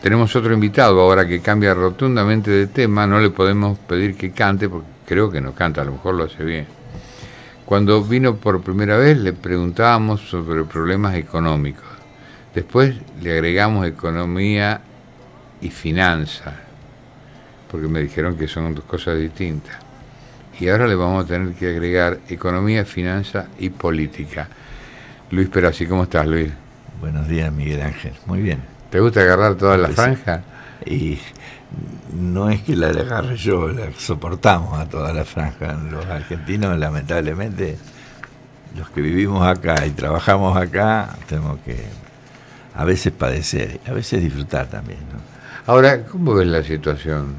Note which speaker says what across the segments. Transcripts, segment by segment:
Speaker 1: tenemos otro invitado ahora que cambia rotundamente de tema. No le podemos pedir que cante porque creo que no canta, a lo mejor lo hace bien. Cuando vino por primera vez le preguntábamos sobre problemas económicos. Después le agregamos economía y finanzas, porque me dijeron que son dos cosas distintas. Y ahora le vamos a tener que agregar economía, finanza y política. Luis Perazzi, ¿cómo estás, Luis?
Speaker 2: Buenos días, Miguel Ángel. Muy bien.
Speaker 1: ¿Te gusta agarrar toda la franja?
Speaker 2: Y no es que la agarre yo, la soportamos a toda la franja. Los argentinos, lamentablemente, los que vivimos acá y trabajamos acá, tenemos que a veces padecer, a veces disfrutar también, ¿no?
Speaker 1: Ahora, ¿cómo ves la situación?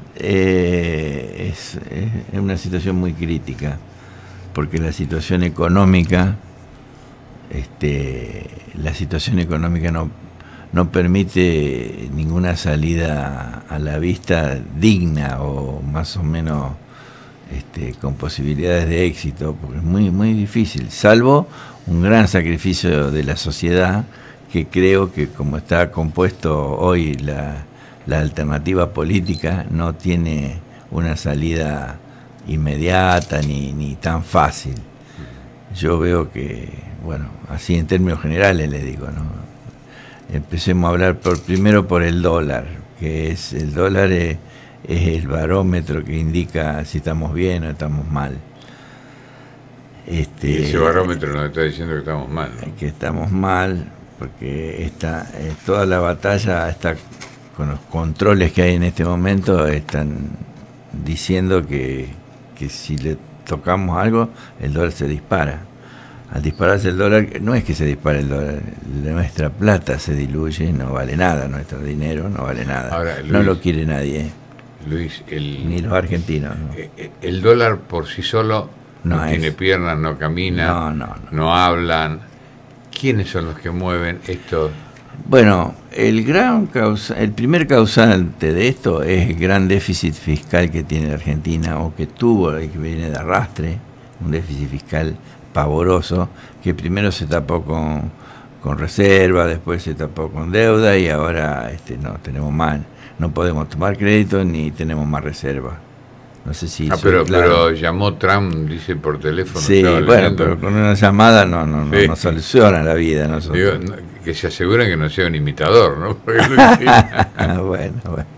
Speaker 2: Es una situación muy crítica, porque la situación económica no permite ninguna salida a la vista digna o más o menos con posibilidades de éxito, porque es muy, muy difícil, salvo un gran sacrificio de la sociedad, que creo que como está compuesto hoy la alternativa política, no tiene una salida inmediata ni tan fácil. Yo veo que, bueno, así en términos generales le digo, ¿no? Empecemos a hablar primero por el dólar, que el dólar es el barómetro que indica si estamos bien o estamos mal.
Speaker 1: Y ese barómetro nos está diciendo que estamos mal, ¿no?
Speaker 2: Que estamos mal, porque toda la batalla está con los controles que hay en este momento, están diciendo que si le tocamos algo, el dólar se dispara. Al dispararse el dólar, no es que se dispare el dólar, nuestra plata se diluye, no vale nada, nuestro dinero no vale nada. Ahora, Luis, no lo quiere nadie,
Speaker 1: Luis,
Speaker 2: ni los argentinos, ¿no?
Speaker 1: El dólar por sí solo no tiene piernas, no camina, no hablan. ¿Quiénes son los que mueven esto?
Speaker 2: Bueno, el primer causante de esto es el gran déficit fiscal que tiene la Argentina, o que tuvo, y que viene de arrastre, un déficit fiscal pavoroso, que primero se tapó con reserva, después se tapó con deuda, y ahora no tenemos más, no podemos tomar crédito ni tenemos más reserva. No sé si
Speaker 1: pero llamó Trump, dice por teléfono.
Speaker 2: Sí, bueno, pero con una llamada no soluciona la vida.
Speaker 1: Digo, que se aseguren que no sea un imitador, ¿no?
Speaker 2: Bueno.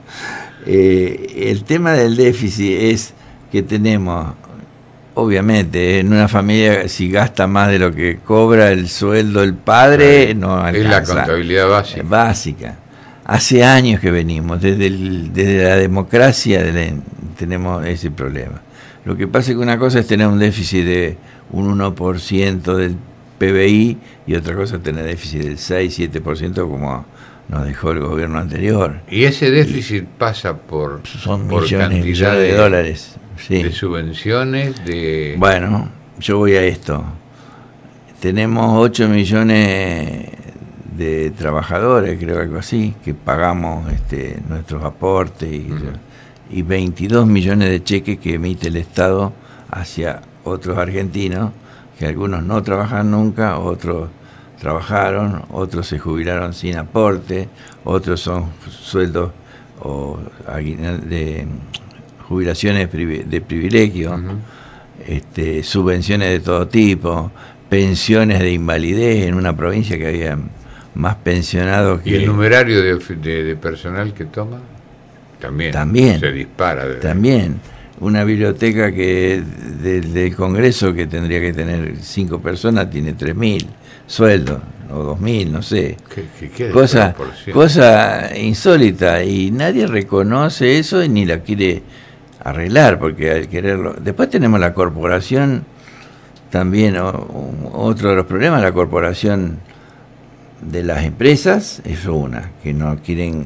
Speaker 2: El tema del déficit es que tenemos, obviamente, en una familia, si gasta más de lo que cobra el sueldo el padre, no alcanza.
Speaker 1: Es la contabilidad básica.
Speaker 2: Hace años que venimos, desde la democracia tenemos ese problema. Lo que pasa es que una cosa es tener un déficit de un 1% del PBI y otra cosa es tener déficit del 6-7% como nos dejó el gobierno anterior.
Speaker 1: ¿Y ese déficit pasa por
Speaker 2: millones de dólares? Sí.
Speaker 1: ¿De subvenciones?
Speaker 2: Bueno, yo voy a esto. Tenemos 8 millones de trabajadores, creo, algo así, que pagamos nuestros aportes y 22 millones de cheques que emite el Estado hacia otros argentinos, que algunos no trabajan nunca, otros trabajaron, otros se jubilaron sin aporte, otros son sueldos o de jubilaciones de privilegio, subvenciones de todo tipo, pensiones de invalidez en una provincia que había más pensionados que...
Speaker 1: ¿Y el numerario de personal que toma? También se dispara.
Speaker 2: También. Una biblioteca que del Congreso, que tendría que tener 5 personas, tiene 3.000 sueldos, o 2.000, no sé.
Speaker 1: ¿Qué
Speaker 2: cosa insólita, y nadie reconoce eso y ni la quiere arreglar, porque al quererlo... Después tenemos la corporación, también otro de los problemas, la corporación de las empresas, es una, que no quieren...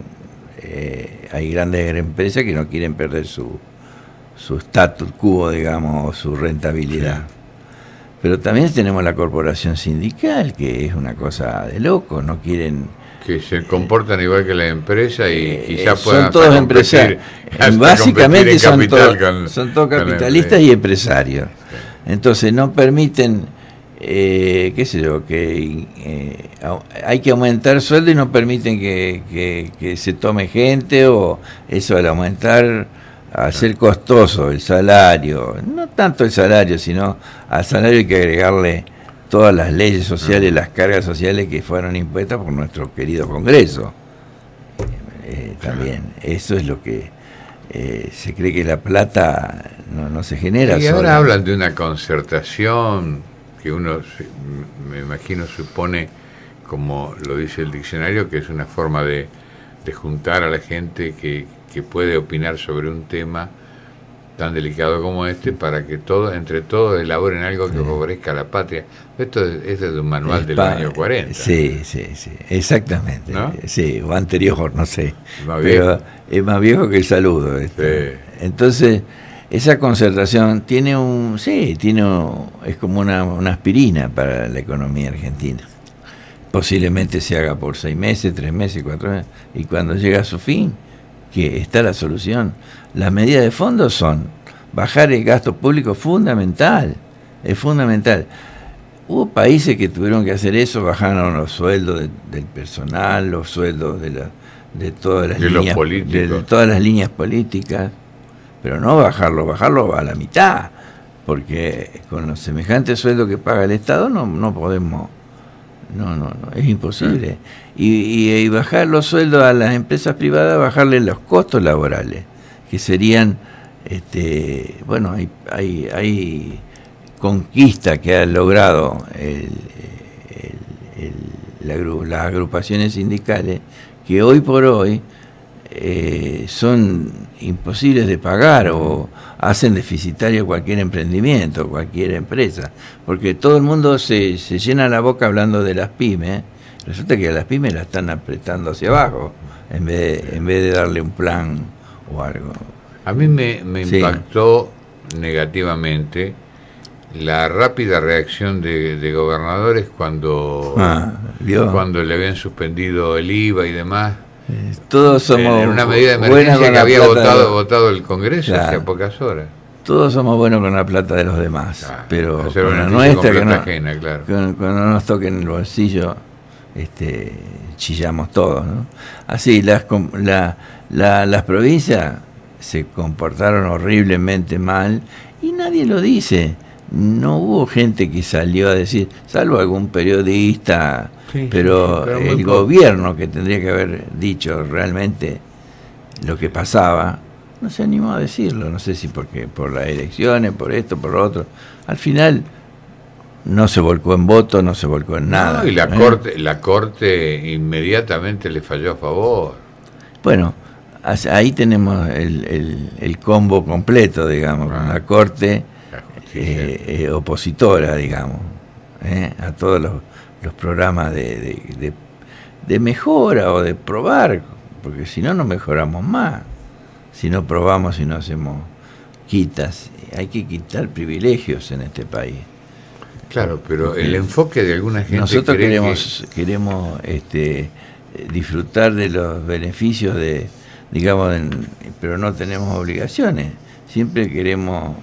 Speaker 2: hay grandes empresas que no quieren perder su status quo, digamos, o su rentabilidad. Sí. Pero también tenemos la corporación sindical, que es una cosa de loco, no quieren...
Speaker 1: Que se comportan igual que la empresa y quizás puedan...
Speaker 2: Son todos empresarios. Básicamente son todos capitalistas y empresarios. Entonces no permiten qué sé yo, que hay que aumentar sueldo y no permiten que se tome gente, o eso al aumentar, hacer costoso el salario, no tanto el salario, sino al salario hay que agregarle todas las leyes sociales, las cargas sociales que fueron impuestas por nuestro querido Congreso. También, eso es lo que se cree, que la plata no se genera.
Speaker 1: Y ahora hablan de una concertación que uno, me imagino, supone, como lo dice el diccionario, que es una forma de juntar a la gente que puede opinar sobre un tema tan delicado como este, para que entre todos elaboren algo que favorezca a la patria. Esto es de un manual del año 40.
Speaker 2: Sí, exactamente.
Speaker 1: ¿No?
Speaker 2: Sí, o anterior, no sé.
Speaker 1: Pero
Speaker 2: es más viejo que el saludo.
Speaker 1: Sí.
Speaker 2: Entonces, esa concertación es como una aspirina para la economía argentina. Posiblemente se haga por 6 meses, 3 meses, 4 meses, y cuando llega a su fin, que está la solución. Las medidas de fondo son bajar el gasto público, es fundamental. Hubo países que tuvieron que hacer eso, bajaron los sueldos del personal, los sueldos de todas las líneas políticas, pero no bajarlo a la mitad, porque con los semejantes sueldos que paga el Estado no podemos, no, es imposible. Y bajar los sueldos a las empresas privadas, bajarle los costos laborales, que serían, hay conquista que ha logrado las agrupaciones sindicales, que hoy por hoy son imposibles de pagar, o hacen deficitario cualquier emprendimiento, cualquier empresa, porque todo el mundo se llena la boca hablando de las pymes. Resulta que a las pymes la están apretando hacia abajo en vez de darle un plan o algo.
Speaker 1: A mí me impactó negativamente la rápida reacción de gobernadores cuando le habían suspendido el IVA y demás.
Speaker 2: Todos somos
Speaker 1: en una medida de emergencia que había votado el Congreso hace pocas horas.
Speaker 2: Todos somos buenos con la plata de los demás, pero con la nuestra, cuando nos toquen el bolsillo, chillamos todos, ¿no? Así, las provincias se comportaron horriblemente mal y nadie lo dice. No hubo gente que salió a decir, salvo algún periodista, pero el gobierno, que tendría que haber dicho realmente lo que pasaba, no se animó a decirlo. No sé si porque por las elecciones, por esto, por lo otro. Al final no se volcó en voto, no se volcó en nada.
Speaker 1: No, y la corte inmediatamente le falló a favor.
Speaker 2: Bueno, ahí tenemos el combo completo, digamos, con la corte opositora, digamos, a todos los programas de mejora o de probar, porque si no mejoramos más. Si no probamos, si no hacemos quitas, hay que quitar privilegios en este país.
Speaker 1: Claro, pero el enfoque de alguna gente...
Speaker 2: Nosotros queremos disfrutar de los beneficios pero no tenemos obligaciones. Siempre queremos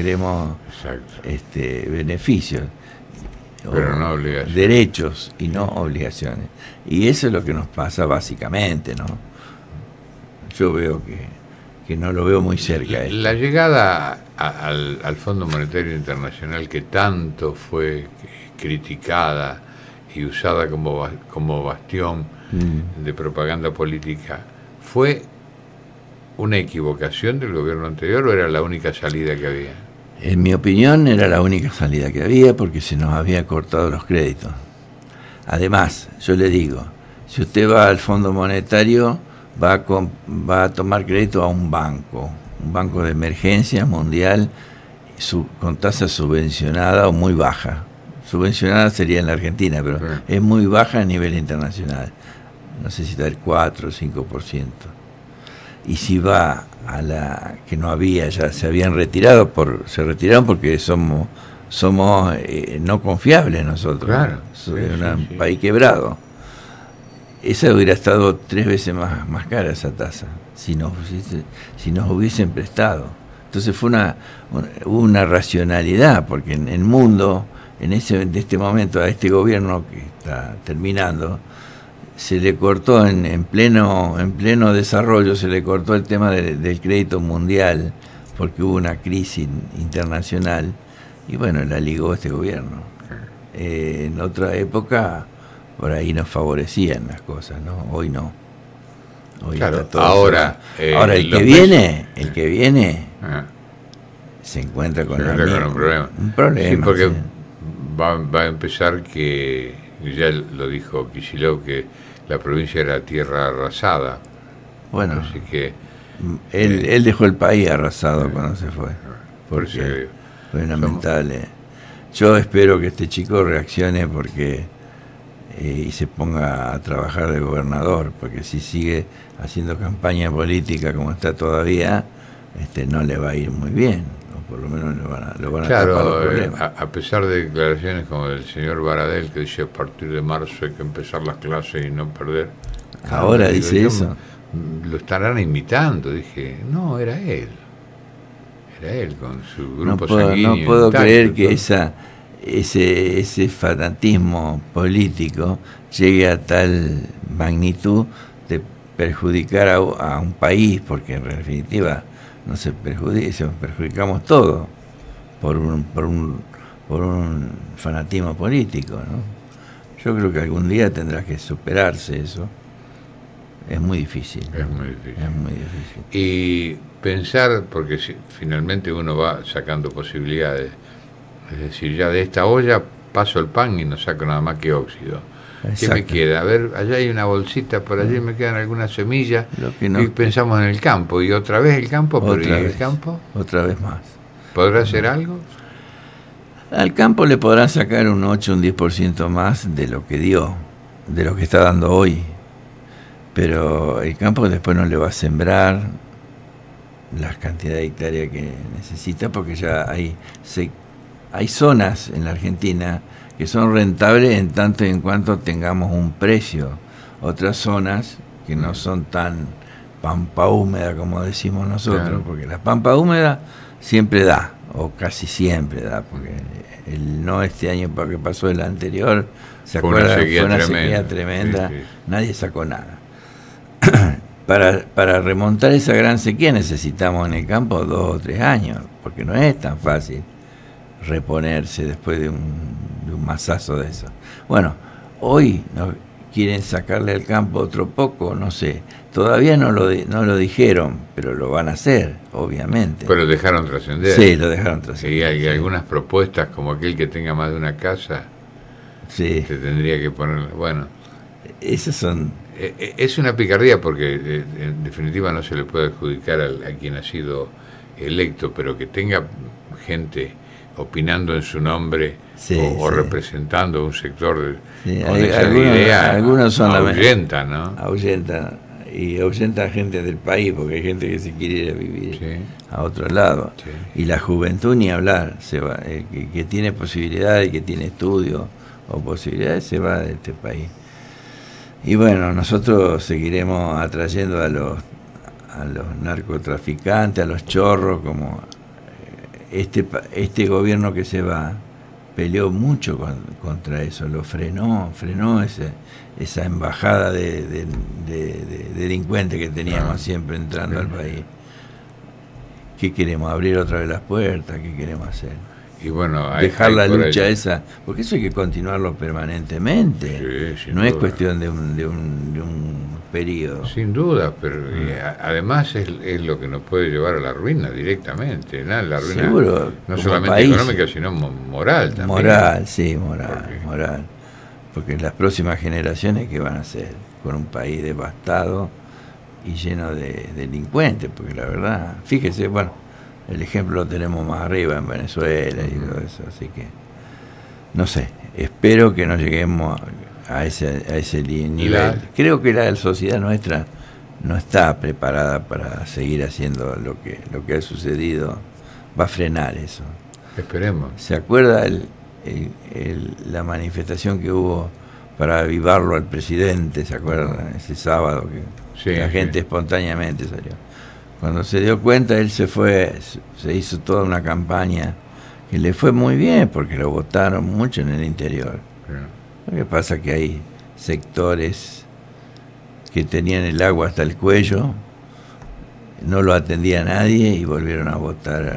Speaker 2: beneficios,
Speaker 1: pero no obligaciones,
Speaker 2: derechos y no obligaciones. Y eso es lo que nos pasa básicamente, ¿no? Yo veo que no lo veo muy cerca.
Speaker 1: La llegada al Fondo Monetario Internacional, que tanto fue criticada y usada como bastión de propaganda política, ¿fue una equivocación del gobierno anterior o era la única salida que había?
Speaker 2: En mi opinión era la única salida que había, porque se nos había cortado los créditos. Además, yo le digo, si usted va al Fondo Monetario, va a tomar crédito a un banco de emergencia mundial, con tasa subvencionada o muy baja. Subvencionada sería en la Argentina, pero es muy baja a nivel internacional. No sé si está el 4 o 5%. Y si va a la que no había, ya se habían retirado, se retiraron porque somos no confiables nosotros.
Speaker 1: Claro,
Speaker 2: un país quebrado. Esa hubiera estado 3 veces más cara, esa tasa, si nos hubiesen prestado. Entonces hubo una racionalidad, porque en el mundo, en este momento, a este gobierno que está terminando, se le cortó en pleno desarrollo, se le cortó el tema del crédito mundial, porque hubo una crisis internacional, y bueno, la ligó este gobierno. En otra época, por ahí nos favorecían las cosas, ¿no? Hoy no. Hoy
Speaker 1: claro,
Speaker 2: está todo
Speaker 1: ahora
Speaker 2: el que viene se encuentra con
Speaker 1: un problema.
Speaker 2: Un problema.
Speaker 1: Sí, porque
Speaker 2: sí.
Speaker 1: Va a empezar que, ya lo dijo Kicillof, que la provincia era tierra arrasada.
Speaker 2: Bueno,
Speaker 1: así que
Speaker 2: él dejó el país arrasado cuando se fue.
Speaker 1: Porque
Speaker 2: fue lamentable. Yo espero que este chico reaccione porque y se ponga a trabajar de gobernador, porque si sigue haciendo campaña política como está todavía, no le va a ir muy bien, o por lo menos lo van a tapar los problemas.
Speaker 1: A pesar de declaraciones como del señor Baradel, que dice a partir de marzo hay que empezar las clases y no perder.
Speaker 2: Ahora dice eso.
Speaker 1: Lo estarán imitando, dije, no, era él con su grupo sanguíneo.
Speaker 2: No puedo creer que ese fanatismo político llegue a tal magnitud de perjudicar a un país, porque en definitiva no se perjudicamos todo por un fanatismo político, ¿no? Yo creo que algún día tendrá que superarse eso. Es muy difícil.
Speaker 1: Es muy difícil.
Speaker 2: Es muy difícil.
Speaker 1: Y pensar, porque finalmente uno va sacando posibilidades. Es decir, ya de esta olla paso el pan y no saco nada más que óxido. ¿Qué me queda? A ver, allá hay una bolsita, por allí me quedan algunas semillas. Y pensamos en el campo. Y otra vez el campo, pero ¿y el campo?
Speaker 2: Otra vez más.
Speaker 1: ¿Podrá hacer algo?
Speaker 2: Al campo le podrán sacar un 8, un 10% más de lo que dio, de lo que está dando hoy. Pero el campo después no le va a sembrar las cantidades de hectáreas que necesita, porque ya hay zonas en la Argentina que son rentables en tanto y en cuanto tengamos un precio. Otras zonas que no son tan pampa húmeda como decimos nosotros, claro. Porque la pampa húmeda siempre da, o casi siempre da, porque no este año que pasó, el anterior, ¿se acuerdan? Fue una sequía tremenda, sí. Nadie sacó nada. Para remontar esa gran sequía necesitamos en el campo 2 o 3 años, porque no es tan fácil reponerse después de un masazo de eso. Bueno, hoy quieren sacarle al campo otro poco, no sé, todavía no lo dijeron, pero lo van a hacer, obviamente.
Speaker 1: Pero dejaron trascender.
Speaker 2: Sí, lo dejaron trascender.
Speaker 1: Y hay algunas propuestas, como aquel que tenga más de una casa,
Speaker 2: sí.
Speaker 1: Se tendría que poner, bueno.
Speaker 2: Esas son...
Speaker 1: Es una picardía, porque en definitiva no se le puede adjudicar a quien ha sido electo, pero que tenga gente opinando en su nombre, sí, o representando un sector con esa idea,
Speaker 2: algunos son
Speaker 1: ahuyenta, ¿no?
Speaker 2: Ahuyenta, y ahuyenta a gente del país, porque hay gente que se quiere ir a vivir, sí, a otro lado, sí. Y la juventud ni hablar, se va, que tiene posibilidades, que tiene estudios o posibilidades, se va de este país. Y bueno, nosotros seguiremos atrayendo a los narcotraficantes, a los chorros, como este gobierno que se va peleó mucho contra eso, lo frenó esa embajada de delincuentes que teníamos siempre entrando al país. ¿Qué queremos? ¿Abrir otra vez las puertas? ¿Qué queremos hacer?
Speaker 1: Y bueno,
Speaker 2: dejar la lucha esa, porque eso hay que continuarlo permanentemente, sí, no duda. Es cuestión de un periodo.
Speaker 1: Sin duda, pero además es lo que nos puede llevar a la ruina directamente, ¿no? La ruina.
Speaker 2: Seguro,
Speaker 1: no solamente país, económica, sino moral también.
Speaker 2: Moral. Porque las próximas generaciones, ¿qué van a hacer? Con un país devastado y lleno de delincuentes, porque la verdad, fíjese, bueno, el ejemplo lo tenemos más arriba en Venezuela y todo eso, así que no sé, espero que no lleguemos a ese nivel. Creo que la sociedad nuestra no está preparada para seguir haciendo lo que ha sucedido. Va a frenar eso.
Speaker 1: Esperemos.
Speaker 2: ¿Se acuerda la manifestación que hubo para avivarlo al presidente? ¿Se acuerdan? Ese sábado que la gente espontáneamente salió. Cuando se dio cuenta, él se fue, se hizo toda una campaña que le fue muy bien, porque lo votaron mucho en el interior. Lo que pasa es que hay sectores que tenían el agua hasta el cuello, no lo atendía nadie y volvieron a votar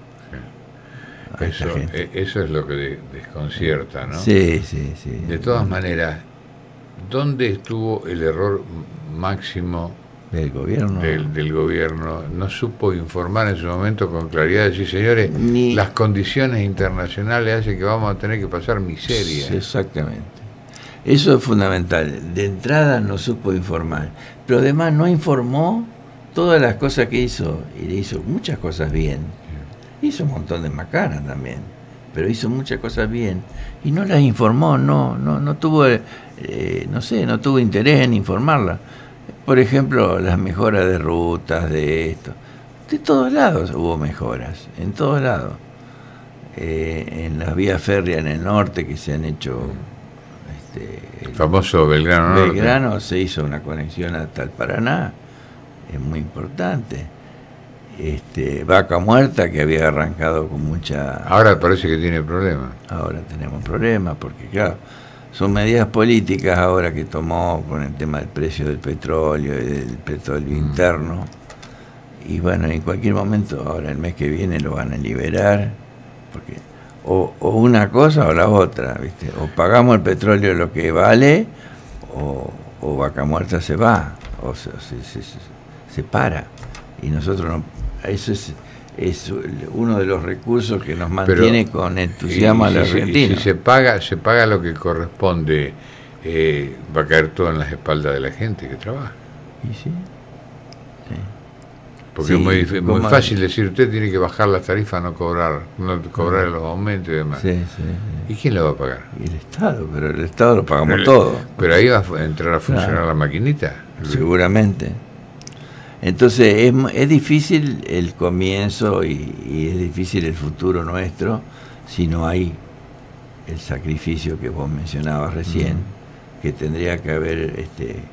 Speaker 2: a esa gente.
Speaker 1: Eso es lo que desconcierta, ¿no?
Speaker 2: Sí, sí, sí.
Speaker 1: De todas maneras, ¿dónde estuvo el error máximo
Speaker 2: del gobierno?
Speaker 1: Del gobierno. No supo informar en su momento con claridad, decir, señores, las condiciones internacionales hacen que vamos a tener que pasar miseria.
Speaker 2: Sí, exactamente. Eso es fundamental. De entrada no supo informar, pero además no informó todas las cosas que hizo, y hizo muchas cosas bien. Hizo un montón de macanas también, pero hizo muchas cosas bien y no las informó, no tuvo, no tuvo interés en informarlas. Por ejemplo, las mejoras de rutas, de esto, de todos lados hubo mejoras, en todos lados. En las vías férreas en el norte que se han hecho,
Speaker 1: el famoso Belgrano Norte.
Speaker 2: Belgrano se hizo una conexión hasta el Paraná, es muy importante. Vaca Muerta, que había arrancado con mucha...
Speaker 1: Ahora parece que tiene problemas.
Speaker 2: Ahora tenemos problemas, porque claro, son medidas políticas ahora que tomó con el tema del precio del petróleo y del petróleo interno. Y bueno, en cualquier momento, ahora el mes que viene lo van a liberar, porque o una cosa o la otra, ¿viste? O pagamos el petróleo lo que vale, o Vaca Muerta se va, o se para. Y nosotros no, eso es uno de los recursos que nos mantiene con entusiasmo a la Argentina.
Speaker 1: Si se paga lo que corresponde, va a caer todo en las espaldas de la gente que trabaja.
Speaker 2: ¿Y sí? Sí.
Speaker 1: Porque es muy fácil decir, usted tiene que bajar las tarifas, no cobrar los aumentos y demás.
Speaker 2: Sí.
Speaker 1: ¿Y quién lo va a pagar?
Speaker 2: Y el Estado, pero el Estado lo pagamos todo.
Speaker 1: Pero ahí va a entrar a funcionar la maquinita.
Speaker 2: Seguramente. Entonces es difícil el comienzo y es difícil el futuro nuestro si no hay el sacrificio que vos mencionabas recién, que tendría que haber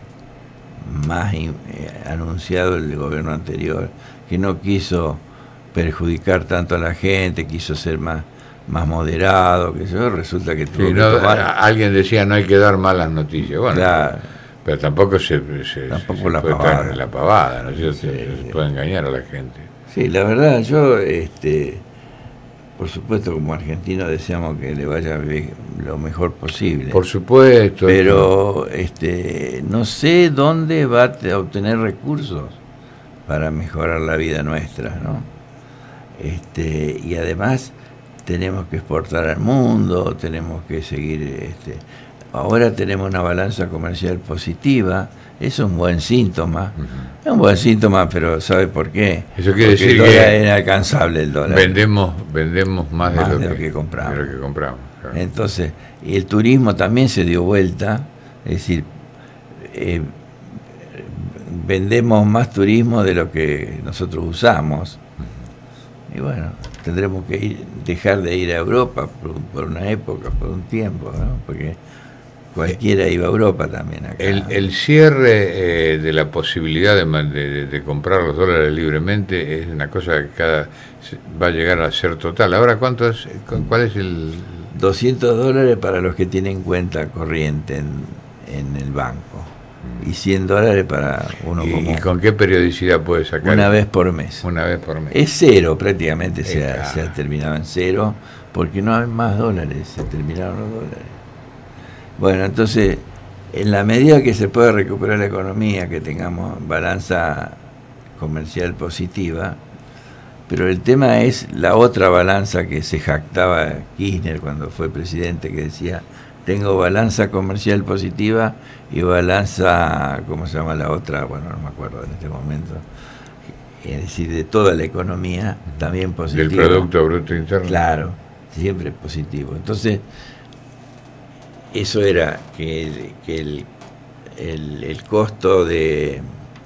Speaker 2: más anunciado el gobierno anterior, que no quiso perjudicar tanto a la gente, quiso ser más moderado, que eso resulta que tuvo que tomar...
Speaker 1: Alguien decía no hay que dar malas noticias. Bueno, claro. Pero tampoco se puede estar en la pavada, ¿no es cierto? Se puede engañar a la gente.
Speaker 2: Sí, la verdad, yo, por supuesto, como argentino deseamos que le vaya lo mejor posible.
Speaker 1: Por supuesto.
Speaker 2: Pero no sé dónde va a obtener recursos para mejorar la vida nuestra, ¿no? Y además tenemos que exportar al mundo, tenemos que seguir... Ahora tenemos una balanza comercial positiva, eso es un buen síntoma. Es un buen síntoma, pero ¿sabe por qué?
Speaker 1: Eso quiere
Speaker 2: decir
Speaker 1: que
Speaker 2: el dólar es inalcanzable, el dólar.
Speaker 1: Vendemos más de lo que compramos.
Speaker 2: Claro. Entonces, y el turismo también se dio vuelta, es decir, vendemos más turismo de lo que nosotros usamos. Y bueno, tendremos que dejar de ir a Europa por una época, por un tiempo, ¿no? Porque cualquiera iba a Europa también acá.
Speaker 1: El cierre de la posibilidad de comprar los dólares libremente es una cosa que va a llegar a ser total. Ahora, ¿cuál es el...?
Speaker 2: $200 para los que tienen cuenta corriente en el banco. Y $100 para uno común.
Speaker 1: ¿Y con qué periodicidad puede sacar?
Speaker 2: Una vez por mes.
Speaker 1: Una vez por mes.
Speaker 2: Es cero, prácticamente se ha terminado en cero, porque no hay más dólares, se terminaron los dólares. Bueno, entonces, en la medida que se pueda recuperar la economía, que tengamos balanza comercial positiva, pero el tema es la otra balanza que se jactaba Kirchner cuando fue presidente, que decía, tengo balanza comercial positiva y balanza, ¿cómo se llama la otra? Bueno, no me acuerdo en este momento. Es decir, de toda la economía, también positiva.
Speaker 1: Del Producto Bruto Interno.
Speaker 2: Claro, siempre positivo. Entonces, eso era que el costo de...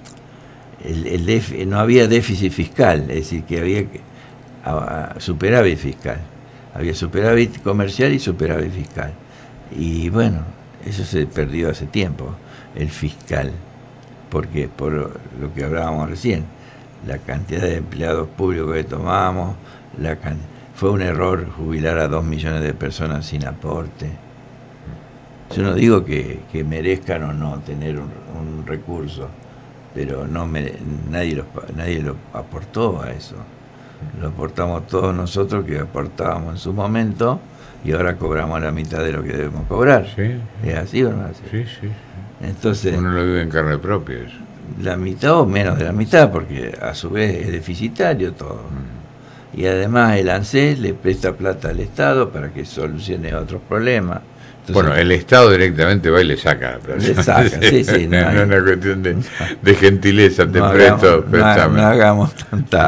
Speaker 2: no había déficit fiscal, es decir, que había superávit fiscal. Había superávit comercial y superávit fiscal. Y bueno, eso se perdió hace tiempo, el fiscal, porque por lo que hablábamos recién, la cantidad de empleados públicos que tomamos, fue un error jubilar a 2 millones de personas sin aporte. Yo no digo que merezcan o no tener un recurso, pero nadie lo aportó a eso. Lo aportamos todos nosotros, que aportábamos en su momento, y ahora cobramos la mitad de lo que debemos cobrar.
Speaker 1: Sí.
Speaker 2: ¿Es así o no es así?
Speaker 1: Sí, sí.
Speaker 2: Entonces,
Speaker 1: uno lo vive en carne propia eso.
Speaker 2: La mitad o menos de la mitad, porque a su vez es deficitario todo. Y además el ANSES le presta plata al Estado para que solucione otros problemas. Entonces,
Speaker 1: bueno, el Estado directamente va y le saca la plata.
Speaker 2: Le saca, sí.
Speaker 1: No es una cuestión de gentileza, te presto.
Speaker 2: No hagamos tanta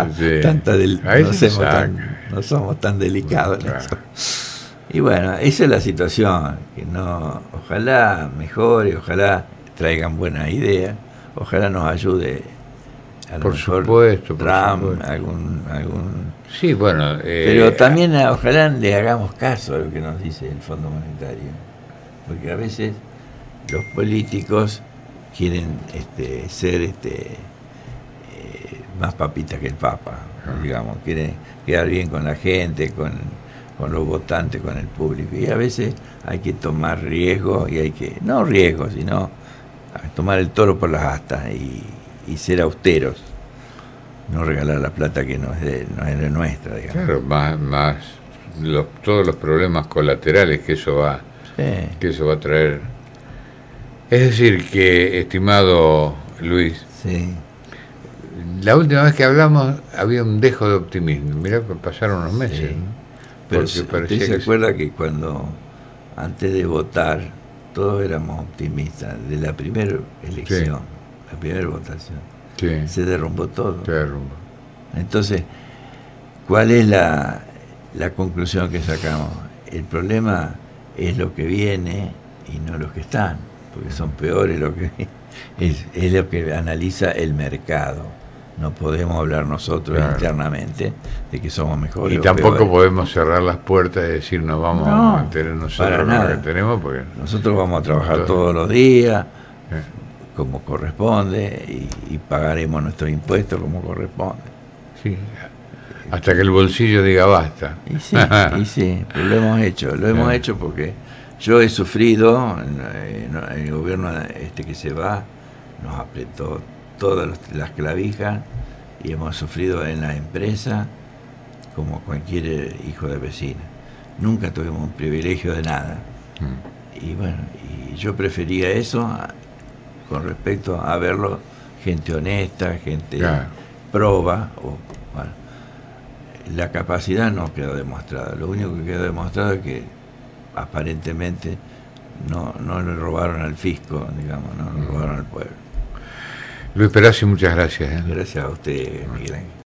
Speaker 2: no somos tan delicados en eso. Y bueno, esa es la situación, que ojalá mejore, ojalá traigan buenas ideas, ojalá nos ayude a lo
Speaker 1: por
Speaker 2: mejor
Speaker 1: supuesto,
Speaker 2: Trump, algún
Speaker 1: sí, bueno,
Speaker 2: pero también ojalá le hagamos caso a lo que nos dice el Fondo Monetario, porque a veces los políticos quieren ser más papitas que el Papa, digamos, quieren quedar bien con la gente, con los votantes, con el público, y a veces hay que tomar riesgos, y no riesgos, sino tomar el toro por las astas y ser austeros, no regalar la plata que no es nuestra, digamos.
Speaker 1: Claro, más todos los problemas colaterales que eso va a traer. Es decir que, estimado Luis,
Speaker 2: sí,
Speaker 1: la última vez que hablamos había un dejo de optimismo. Mirá que pasaron unos meses.
Speaker 2: sí. Pero usted se acuerda que antes de votar, todos éramos optimistas, de la primera elección, la primera votación, se derrumbó todo.
Speaker 1: Se derrumbó.
Speaker 2: Entonces, ¿cuál es la conclusión que sacamos? El problema es lo que viene y no los que están, porque son peores es lo que analiza el mercado. No podemos hablar nosotros internamente de que somos mejores.
Speaker 1: Y tampoco podemos cerrar las puertas y decir nos vamos a mantener nosotros lo que tenemos, porque
Speaker 2: nosotros vamos a trabajar todos los días como corresponde y pagaremos nuestros impuestos como corresponde.
Speaker 1: Sí, hasta que el bolsillo diga basta.
Speaker 2: Y sí, pero lo hemos hecho porque yo he sufrido en el gobierno que se va, nos apretó todas las clavijas y hemos sufrido en la empresa como cualquier hijo de vecina. Nunca tuvimos un privilegio de nada. Y bueno, y yo prefería eso con respecto a verlo gente honesta, gente proba. La capacidad no quedó demostrada. Lo único que quedó demostrado es que aparentemente no le robaron al fisco, digamos, no le robaron al pueblo.
Speaker 1: Luis Perazzi, muchas gracias.
Speaker 2: Gracias a usted, Miguel Ángel.